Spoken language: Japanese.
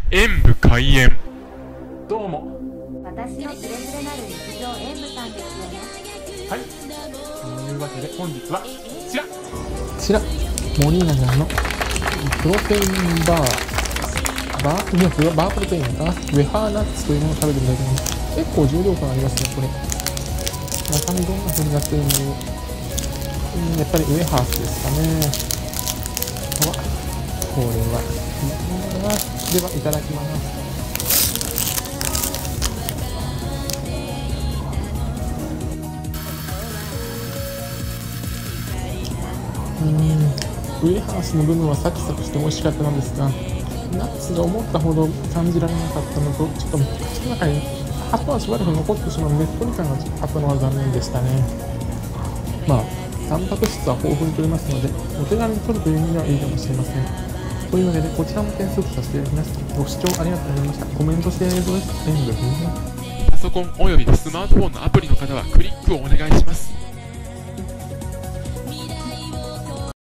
演武開演。 どうも。 私のつれづれなる日常演武さんですよね。 はい。というわけで本日はこちら森永のプロテインバープロテインかな、ウェハーナッツというものを食べてみたいと思います。結構重量感ありますね、これ。中身どんな風になってるのを、やっぱりウェハースですかね。これではいただきます。ウェハースの部分はサクサクして美味しかったのですが、ナッツが思ったほど感じられなかったのと、ちょっと口の中に葉っぱはしばらく残ってしまうねっとり感があったのは残念でしたね。まあタンパク質は豊富に取れますので、お手軽に取るという意味ではいいかもしれません。というわけでこちらも点数とさせていただきます。ご視聴ありがとうございました。コメントして映像です。 パソコンおよびスマートフォンのアプリの方はクリックをお願いします。